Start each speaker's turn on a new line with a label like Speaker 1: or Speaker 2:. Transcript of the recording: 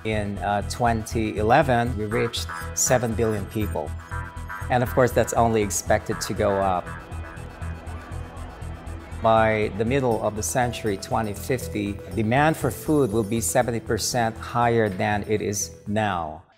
Speaker 1: In 2011, we reached 7 billion people. And of course, that's only expected to go up. By the middle of the century, 2050, demand for food will be 70% higher than it is now.